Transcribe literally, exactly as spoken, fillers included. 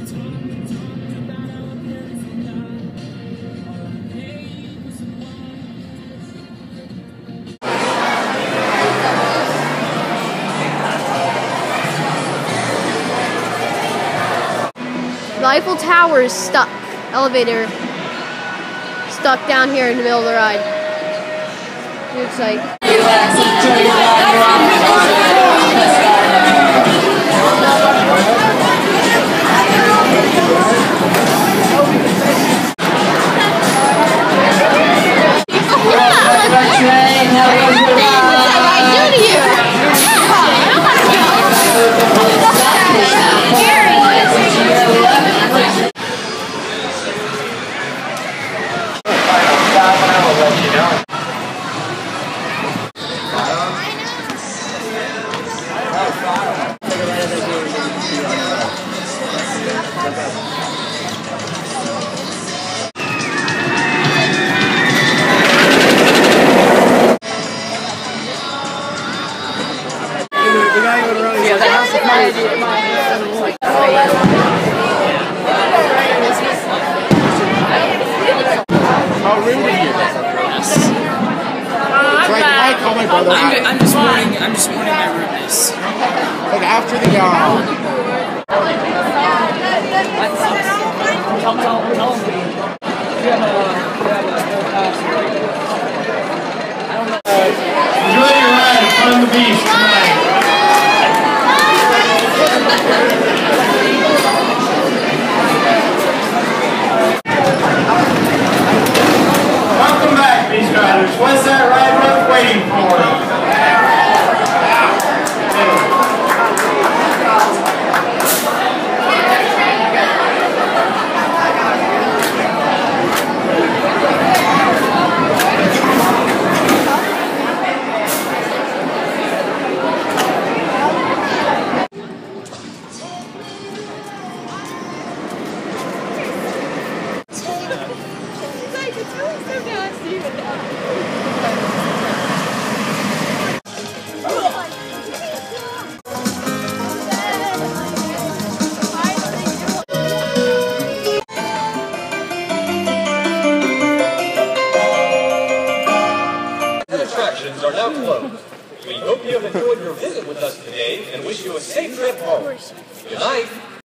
The Eiffel Tower is stuck. Elevator stuck down here in the middle of the ride. Looks like. How rude of you. Yes. Uh, like, I call my brother. I'm, I'm just warning. I'm just warning my rudeness. Like after the uh. Tell tell tell him. You have a you have a full pass. I don't know. Enjoy your ride in front of the beach tonight. Welcome back, Beach Riders. What's that ride worth waiting for? Attractions are now closed. We hope you have enjoyed your visit with us today and wish you a safe trip home. Good night.